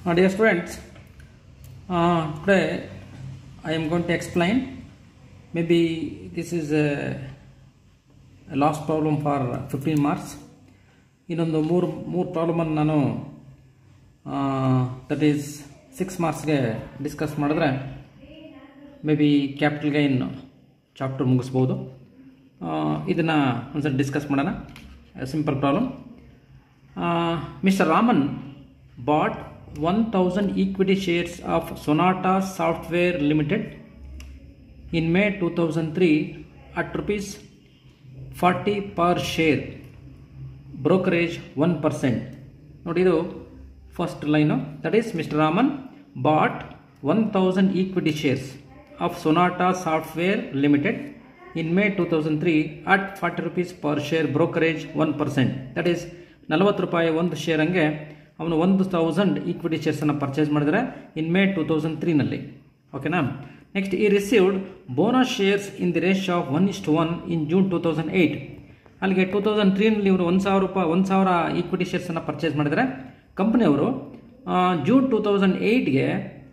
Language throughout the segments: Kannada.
Dear students, today I am going to explain. Maybe this is a last problem for 15 marks. ಇನ್ನೊಂದು ಮೂರು ಪ್ರಾಬ್ಲಮ್ ಅನ್ನು ನಾನು ದಟ್ ಈಸ್ 6 ಮಾರ್ಕ್ಸ್ಗೆ ಡಿಸ್ಕಸ್ ಮಾಡಿದ್ರೆ may be capital gain chapter ಮುಗಿಸ್ಬೋದು. ಇದನ್ನು ಒಂದ್ಸರಿ ಡಿಸ್ಕಸ್ ಮಾಡೋಣ. Simple problem. Mister Raman bought 1000 equity shares of Sonata Software Limited in May 2003 at rupees 40 per share, brokerage 1%. Note idu first line, that is Mr. Raman bought 1000 equity shares of Sonata Software Limited in May 2003 at 40 rupees per share, brokerage 1%. That is 40 ರೂಪಾಯಿ ಒಂದು ಶೇರ್ ಹಂಗೆ ಅವನು 1000 ಈಕ್ವಿಟಿ ಶೇರ್ಸನ್ನು ಪರ್ಚೇಸ್ ಮಾಡಿದರೆ ಇನ್ ಮೇ 2003ನಲ್ಲಿ. ಓಕೆನಾ. ನೆಕ್ಸ್ಟ್, ಈ received bonus shares in the ratio of 1:1 in June 2008. ಅಲ್ಲಿಗೆ 2003ನಲ್ಲಿ ಇವರು 1000 ಈಕ್ವಿಟಿ ಶೇರ್ಸನ್ನು ಪರ್ಚೇಸ್ ಮಾಡಿದರೆ ಕಂಪನಿಯವರು ಜೂನ್ 2008ಗೆ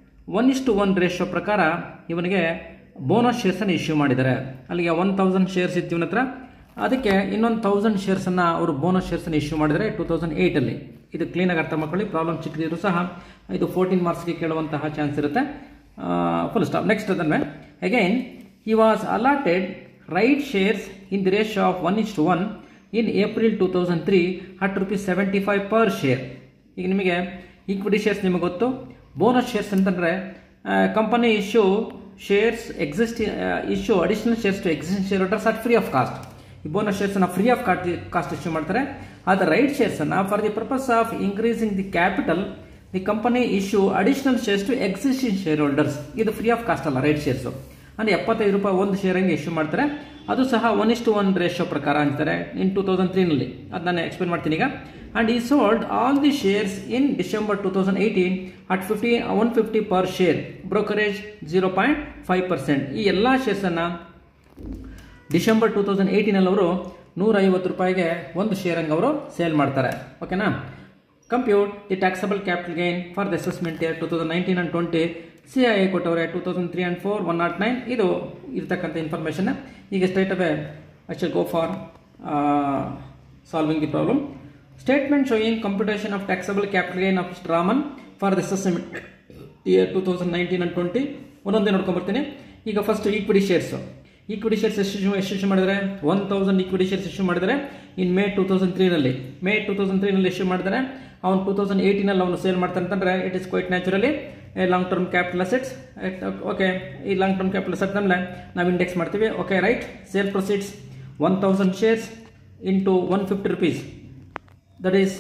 1:1 ರೇಷಿಯೋ ಪ್ರಕಾರ ಇವನಿಗೆ ಬೋನಸ್ ಶೇರ್ಸನ್ನು ಇಶ್ಯೂ ಮಾಡಿದ್ದಾರೆ. ಅಲ್ಲಿಗೆ 1000 ಶೇರ್ಸ್ ಇತ್ತು ಇವನ ಹತ್ರ, ಅದಕ್ಕೆ ಇನ್ನೊಂದು 1000 ಶೇರ್ಸನ್ನು ಅವರು ಬೋನಸ್ ಶೇರ್ಸನ್ನು ಇಶ್ಯೂ ಮಾಡಿದರೆ 2008ಅಲ್ಲಿ. ಇದು ಕ್ಲೀನಾಗಿ ಅರ್ಥ ಮಾಡ್ಕೊಳ್ಳಿ. ಪ್ರಾಬ್ಲಮ್ ಚಿಕ್ಕದಿದ್ರು ಸಹ ಇದು 14 ಮಾರ್ಕ್ಸ್ಗೆ ಕೇಳುವಂತಹ ಚಾನ್ಸ್ ಇರುತ್ತೆ. Full stop. ನೆಕ್ಸ್ಟ್ ಅದನ್ನು again he was allotted right shares in the ratio of 1:1 in April 2003 at rupees 75 per share. ಈಗ ನಿಮಗೆ ಈಕ್ವಿಟಿ ಶೇರ್ಸ್ ನಿಮಗೆ ಗೊತ್ತು. ಬೋನಸ್ ಶೇರ್ಸ್ ಅಂತಂದರೆ company issue shares issue additional shares to existing share holders at free of cost. ಈ ಬೋನಸ್ ಶೇರ್ಸನ್ನು ಫ್ರೀ ಆಫ್ ಕಾಸ್ಟ್ ಇಶ್ಯೂ ಮಾಡ್ತಾರೆ. ಆದರೆ ರೈಟ್ ಶೇರ್ಸನ್ನು for the purpose of increasing the capital the company issue additional shares to existing share holders. ಇದು ಫ್ರೀ ಆಫ್ ಕಾಸ್ಟ್ ಅಲ್ಲ, ರೈಟ್ ಶೇರ್ಸು. ಅಂದರೆ 75 ರೂಪಾಯಿ ಒಂದು ಶೇರ್ ಹಂಗೆ ಇಶ್ಯೂ ಮಾಡ್ತಾರೆ. ಅದು ಸಹ 1:1 ರೇಷಿಯೋ ಪ್ರಕಾರ ಅಂತಾರೆ ಇನ್ 2003ನಲ್ಲಿ. ಅದು ನಾನು ಎಕ್ಸ್ಪ್ಲೇನ್ ಮಾಡ್ತೀನಿ ಈಗ. ಅಂಡ್ ಈ sold all the shares in December 2018 at 150 per share, brokerage 0.5%. ಈ ಎಲ್ಲ ಶೇರ್ಸನ್ನು ಡಿಸೆಂಬರ್ 2018ನಲ್ಲಿ ಅವರು 150 ರೂಪಾಯಿಗೆ ಒಂದು ಶೇರ್ ಹಂಗೆ ಅವರು ಸೇಲ್ ಮಾಡ್ತಾರೆ. ಓಕೆನಾ. Compute the taxable capital gain for the assessment year 2019 and 20. CII ಕೊಟ್ಟವ್ರೆ 2003 and 4 109. ಇದು ಇರ್ತಕ್ಕಂಥ ಇನ್ಫಾರ್ಮೇಷನ್. ಈಗ straight away I shall go for solving the problem. Statement showing computation of taxable capital gain of mister Raman for the assessment year 2019 and 20. ಒಂದೊಂದೇ ನೋಡ್ಕೊಂಡ್ಬರ್ತೀನಿ. ಈಗ first equity shares. Equity shares ಎಷ್ಟು ಇಶ್ಯೂ ಮಾಡಿದರೆ 1000 ಈಕ್ವಿಟಿ ಶೇರ್ಸ್ ಇಶ್ಯೂ ಮಾಡಿದರೆ ಇನ್ ಮೇ 2003ನಲ್ಲಿ. ಮೇ 2003ನಲ್ಲಿ ಇಶ್ಯೂ ಮಾಡಿದರೆ ಅವನು 2018ನಲ್ಲಿ ಅವನು ಸೇಲ್ ಮಾಡ್ತಾನೆ ಅಂತಂದರೆ it is quite naturally long term capital assets. Okay, ಈ ಲಾಂಗ್ ಟರ್ಮ್ ಕ್ಯಾಪಿಟಲ್ ಅಸೆಟ್ ಮೇಲೆ ನಾವು ಇಂಡೆಕ್ಸ್ ಮಾಡ್ತೀವಿ. Okay, right. Sale proceeds 1000 shares into 150 rupees. That is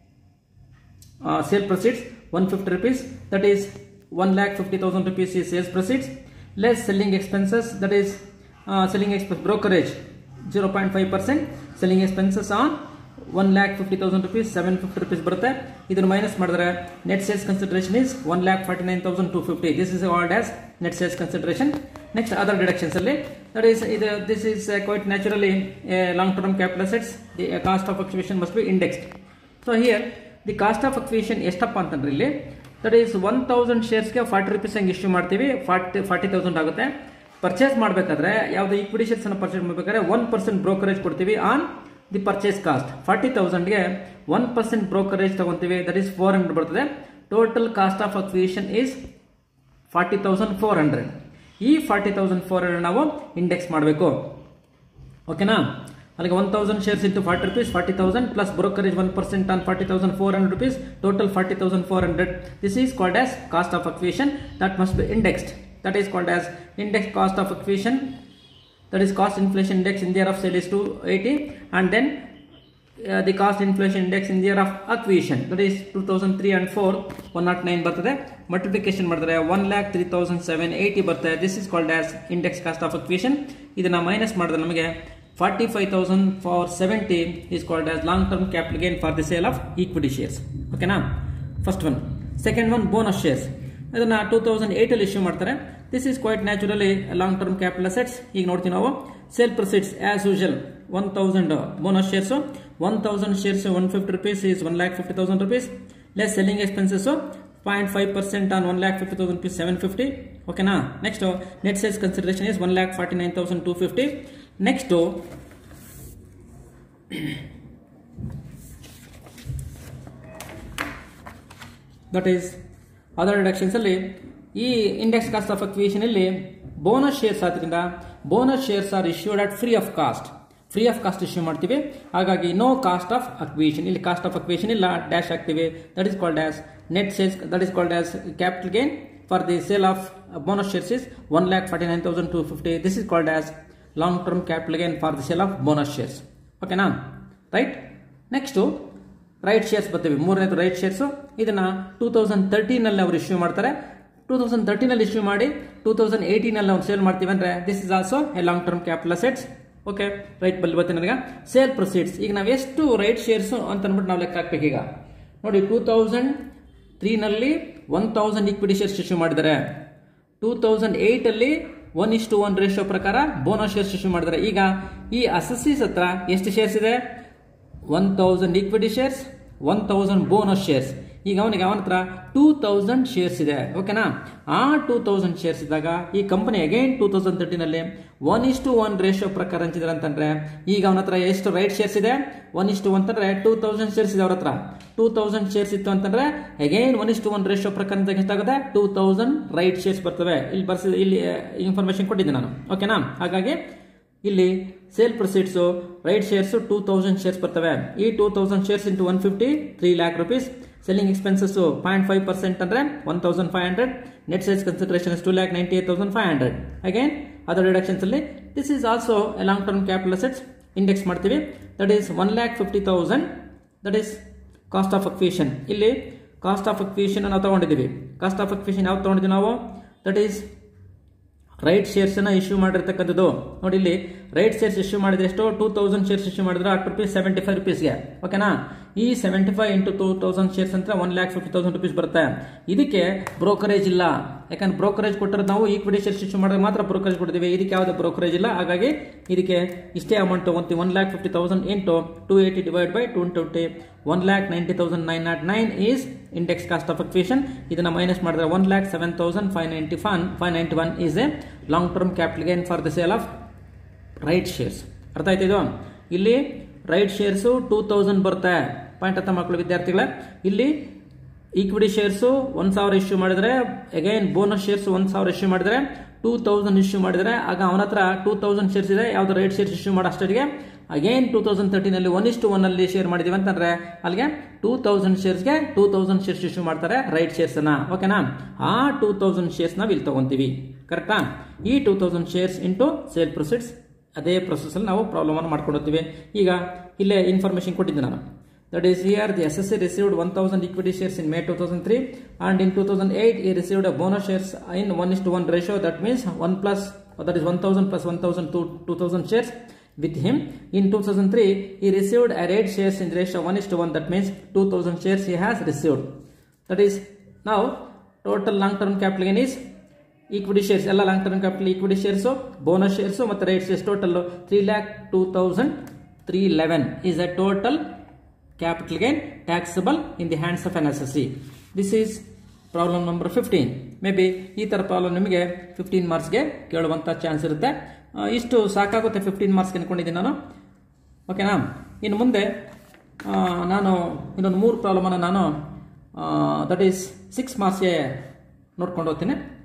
sale proceeds 150 rupees. That is 1,50,000 rupees is sales proceeds less selling expenses. That is selling expense brokerage 0.5%. selling expenses on 1,50,000 rupees 750 rupees ಬರುತ್ತೆ. ಇದನ್ನು ಮೈನಸ್ ಮಾಡಿದ್ರೆ net sales consideration is 1,49,250. This is called as net sales consideration. Next other deductions ಅಲ್ಲಿ that is this is quite naturally long term capital assets. The cost of acquisition must be indexed. So here the cost of acquisition ಎಷ್ಟಪ್ಪ ಅಂತಂದ್ರೆ ಇಲ್ಲಿ ದಟ್ ಈಸ್ 1000 ಶೇರ್ಸ್ಗೆ 40 ರೂಪೀಸ್ ಹಂಗೆ ಇಶ್ಯೂ ಮಾಡ್ತೀವಿ. 40,000 ಆಗುತ್ತೆ. ಪರ್ಚೇಸ್ ಮಾಡಬೇಕಾದ್ರೆ ಯಾವುದೇ ಈಕ್ವಿಟಿ ಶೇರ್ಸ್ ಅನ್ನು ಪರ್ಚೇಸ್ ಮಾಡಬೇಕಾದ್ರೆ 1% ಬ್ರೋಕರೇಜ್ ಕೊಡ್ತೀವಿ ಆನ್ ದಿ ಪರ್ಚೇಸ್ ಕಾಸ್ಟ್. 40,000ಗೆ 1% ಬ್ರೋಕರೇಜ್ ತಗೊಂತೀವಿ. ದಟ್ ಈಸ್ 400 ಬರ್ತದೆ. Total cost of acquisition is 40,400. ಈ 40,400 ನಾವು ಇಂಡೆಕ್ಸ್ ಮಾಡಬೇಕು. ಓಕೆನಾ. ಅಲ್ಲಿಗೆ 1000 shares into 40 rupees 40,000 plus brokerage 1% on 40,400 rupees, total 40,400. This is called as cost of acquisition. That must be indexed. That is called as index cost of acquisition. That is cost inflation index in the year of sale is 280, and then the cost inflation index in the year of acquisition, that is 2003 and 4 109 ಬರ್ತದೆ. ಮಲ್ಟಿಪ್ಲಿಕೇಶನ್ ಮಾಡಿದ್ರೆ 1,03,780 ಬರ್ತದೆ. This is called as index cost of acquisition. ಇದನ್ನ ಮೈನಸ್ ಮಾಡಿದ್ರೆ ನಮಗೆ 45,470 is called as long term capital gain for the sale of equity shares. ಓಕೆನಾ. First one. Second one bonus shares. ಇದನ್ನ 2008 ಇಶ್ಯೂ ಮಾಡ್ತಾರೆ. This is quite naturally long term capital assets. ಈಗ ನೋಡ್ತೀವಿ ನಾವು sale proceeds as usual 1000 bonus shares. 1000 shares 150 rupees is 1,50,000 rupees. Less selling expenses 0.5% on 1,50,000 rupees 750. Okay na. Next net sales consideration is 1,49,250. Next that is other deductions ಅಲ್ಲಿ ಈ ಇಂಡೆಕ್ಸ್ ಕಾಸ್ಟ್ ಆಫ್ ಅಕ್ವಿಸಿಷನ್ ಅಲ್ಲಿ ಬೋನಸ್ ಶೇರ್ಸ್ ಆದ್ರಿಂದ bonus shares are issued at free of cost issue ಮಾಡ್ತೀವಿ. ಹಾಗಾಗಿ ನೋ ಕಾಸ್ಟ್ ಆಫ್ ಅಕ್ವಿಸಿಷನ್, ಇಲ್ಲಿ ಕಾಸ್ಟ್ ಆಫ್ ಅಕ್ವಿಸಿಷನ್ ಇಲ್ಲ, ಡ್ಯಾಶ್ ಹಾಕ್ತೀವಿ. That is called as net sales, that is called as capital gain for the sale of bonus shares is 1,49,250. This is called as long term capital gain for the sale of bonus shares. ಓಕೆನಾ, ರೈಟ್. ನೆಕ್ಸ್ಟ್ ರೈಟ್ ಶೇರ್ಸ್ ಬರ್ತೀವಿ. ಮೂರನೇದು ರೈಟ್ ಶೇರ್ಸ್. ಇದನ್ನ 2013 ನಲ್ಲಿ ಅವರು ಇಶ್ಯೂ ಮಾಡ್ತಾರೆ. 2013 ನಲ್ಲಿ ಇಶ್ಯೂ ಮಾಡಿ 2018 ನಲ್ಲಿ ನಾವು ಸೇಲ್ ಮಾಡ್ತೀವಿ ಅಂದ್ರೆ this is also a long term capital assets. Okay, right ಬಲ್ಲಿ ಬರ್ತೀನಿ ನನಗೆ ಸೇಲ್ ಪ್ರೊಸೀಡ್ಸ್. ಈಗ ನಾವು ಎಷ್ಟು ರೈಟ್ ಶೇರ್ಸ್ ಅಂತ ಅಂದ್ಬಿಟ್ಟು ನಾವು ಲೆಕ್ಕ ಹಾಕ್ಬೇಕು. ಈಗ ನೋಡಿ 2003 ನಲ್ಲಿ 1000 ಈಕ್ವಿಟಿ ಶೇರ್ಸ್ ಇಶ್ಯೂ ಮಾಡಿದ್ದಾರೆ. 2008 ಅಲ್ಲಿ 1:1 ರೇಷಿಯೋ ಪ್ರಕಾರ ಬೋನಸ್ ಶೇರ್ಸ್ ಇಶ್ಯೂ ಮಾಡಿದ್ದಾರೆ. ಈಗ ಈ ಅಸೆಸ್ಸೀಸ್ ಹತ್ರ ಎಷ್ಟು ಶೇರ್ಸ್ ಇದೆ? 1000 ಈಕ್ವಿಟಿ ಶೇರ್ಸ್, 1000 ಬೋನಸ್ ಶೇರ್ಸ್. ಈಗ ಅವನ ಹತ್ರ 2000 ಶೇರ್ಸ್ ಇದೆ. ಓಕೆನಾ, ಆ 2000 ಶೇರ್ಸ್ ಇದ್ದಾಗ ಈ ಕಂಪನಿ ಅಗೈನ್ 2013 ನಲ್ಲಿ 1:1 ರೇಷಿಯೋ ಪ್ರಕಾರ ಹಂಚಿದ್ರೆ ಅಂತಂದ್ರೆ ಈಗ ಅವನ ಹತ್ರ ಎಷ್ಟು ರೈಟ್ ಶೇರ್ಸ್ ಇದೆ? 1:1 ಅಂತಂದ್ರೆ 2000 ಶೇರ್ಸ್ ಇದೆ ಅವ್ರ ಹತ್ರ. 2000 ಶೇರ್ಸ್ ಇತ್ತು ಅಂತಂದ್ರೆ ಅಗೈನ್ 1:1 ರೇಷಿಯೋ ಪ್ರಕಾರ ಎಷ್ಟಾಗುತ್ತೆ? 2000 ರೈಟ್ ಶೇರ್ಸ್ ಬರ್ತವೆ. ಇಲ್ಲಿ ಇನ್ಫಾರ್ಮೇಶನ್ ಕೊಟ್ಟಿದ್ದೆ ನಾನು. ಓಕೆನಾ, ಹಾಗಾಗಿ ಇಲ್ಲಿ sale proceeds right shares 2000 shares ಬರ್ತವೆ. ಈ 2000 shares into 150 3 lakh rupees. Selling expenses 0.5% ಅಂದ್ರೆ 1,500. Net sales consideration 2,98,500. Again other deductions ಅಲ್ಲಿ this is also a long term capital assets. Index ಮಾಡ್ತೀವಿ. That is 1,50,000. That is cost of acquisition. ಇಲ್ಲಿ ಕಾಸ್ಟ್ ಆಫ್ ಅಕ್ವಿಸಿಷನ್ ನಾವು ತಗೊಂಡಿದ್ದೀವಿ. ಕಾಸ್ಟ್ ಆಫ್ ಅಕ್ವಿಸಿಷನ್ ಯಾವ್ದು ತಗೊಂಡಿದ್ದೀವಿ ನಾವು? ದಟ್ ಈಸ್ ರೈಟ್ ಶೇರ್ಸ್ ಅನ್ನ ಇಶ್ಯೂ ಮಾಡಿರ್ತಕ್ಕಂಥದ್ದು. ನೋಡಿ ಇಲ್ಲಿ ರೈಟ್ ಶೇರ್ಸ್ ಇಶ್ಯೂ ಮಾಡಿದ್ರೆ ಎಷ್ಟು? 2000 ಶೇರ್ಸ್ ಇಶ್ಯೂ ಮಾಡಿದ್ರೆ ಅಟ್ ರುಪೀಸ್ 75 rupeesಗೆ. ಓಕೆನಾ, ಈ 75 ಇಂಟು 2000 ಶೇರ್ಸ್ ಅಂತ 1,50,000 rupees ಬರುತ್ತೆ. ಇದಕ್ಕೆ ಬ್ರೋಕರೇಜ್ ಇಲ್ಲ. ಯಾಕಂದ್ರೆ ಬ್ರೋಕರೇಜ್ ಕೊಟ್ಟಿರೋದು ನಾವು ಈಕ್ವಿಟಿ ಶೇರ್ಸ್ ಇಶ್ಯೂ ಮಾಡಿದ್ರೆ ಮಾತ್ರ ಬ್ರೋಕರೇಜ್ ಕೊಡ್ತೀವಿ. ಇದಕ್ಕೆ ಯಾವುದೇ ಬ್ರೋಕರೇಜ್ ಇಲ್ಲ. ಹಾಗಾಗಿ ಇದಕ್ಕೆ ಇಷ್ಟೇ amount 1,50,000 into 280 divide by 220 1,90,909 is index cost of acquisition. ಇದನ್ನ ಮೈನಸ್ ಮಾಡಿದ್ರೆ 1,07,591 is a long term capital gain for the sale of right shares. ಅರ್ಥ ಆಯ್ತು ಇದು? ಇಲ್ಲಿ ರೈಟ್ ಶೇರ್ಸ್ 2000 ಬರುತ್ತೆ. ಪಾಯಿಂಟ್ ಅರ್ಥ ಮಾಡ್ಕೊಳ್ಳಿ ವಿದ್ಯಾರ್ಥಿಗಳ. ಇಲ್ಲಿ ಈಕ್ವಿಟಿ ಶೇರ್ಸ್ 1,000 ಇಶ್ಯೂ ಮಾಡಿದ್ರೆ ಅಗೈನ್ ಬೋನಸ್ ಶೇರ್ಸ್ 1,000 ಇಶ್ಯೂ ಮಾಡಿದ್ರೆ 2000 ಇಶ್ಯೂ ಮಾಡಿದ್ರೆ ಆಗ ಅವನ ಹತ್ರ 2000 ಶೇರ್ಸ್ ಇದೆ. ಯಾವ್ದು ರೈಟ್ ಶೇರ್ಸ್ ಇಶ್ಯೂ ಮಾಡೋ ಅಷ್ಟೊತ್ತಿಗೆ ಅಗೈನ್ 2013 ಅಲ್ಲಿ 1:1 ಅಲ್ಲಿ ಶೇರ್ ಮಾಡಿದೀವಿ ಅಂತಂದ್ರೆ ಅಲ್ಲಿಗೆ 2000 ಶೇರ್ಸ್ಗೆ 2000 ಶೇರ್ಸ್ ಇಶ್ಯೂ ಮಾಡ್ತಾರೆ ರೈಟ್ ಶೇರ್ಸ್ ಅನ್ನ. ಓಕೆನಾ, ಆ 2000 ಶೇರ್ಸ್ ನಾವು ಇಲ್ಲಿ ತಗೊಂತೀವಿ. ಕರೆಕ್ಟಾ? ಈ 2000 ಶೇರ್ಸ್ ಇಂಟು ಸೇಲ್ ಪ್ರೊಸೀಡ್ಸ್. ಅದೇ ಪ್ರೊಸೆಸ್ ಅಲ್ಲಿ ನಾವು ಪ್ರಾಬ್ಲಮ್ ಅನ್ನು ಮಾಡ್ಕೊಂಡು ಹೋಗ್ತೀವಿ. ಈಗ ಇಲ್ಲೇ ಇನ್ಫಾರ್ಮೇಶನ್ ಕೊಟ್ಟಿದ್ದೆ ನಾನು. That is here the SSC received 1000 equity shares in May 2003 and in 2008 he received a bonus shares in 1:1 ratio. That means 1,000 plus 1,000 to 2,000 shares with him. In 2003 he received a rate shares in ratio 1:1. That means 2,000 shares he has received. That is now total long term capital gain is equity shares ಎಲ್ಲ long term capital equity shares, bonus shares ಮತ್ತು right shares total 3,02,311 is a total capital gain taxable in the hands of an assessee. This is problem number 15. Maybe ಈ ತರ ಪ್ರಾಬ್ಲಮ್ ನಿಮಗೆ 15 ಮಾರ್ಕ್ಸ್ಗೆ ಕೇಳುವಂತ ಚಾನ್ಸ್ ಇರುತ್ತೆ. ಇಷ್ಟು ಸಾಕಾಗುತ್ತೆ 15 ಮಾರ್ಕ್ಸ್ ಅನ್ಕೊಂಡಿದ್ದೀನಿ ನಾನು. ಓಕೆನಾ, ಇನ್ನು ಮುಂದೆ ನಾನು ಇನ್ನೊಂದು 3 ಪ್ರಾಬ್ಲಮ್ ಅನ್ನು ನಾನು ದಟ್ ಈಸ್ 6 ಮಾರ್ಕ್ಸ್ಗೆ ನೋಡ್ಕೊಂಡು ಹೋಗ್ತೀನಿ.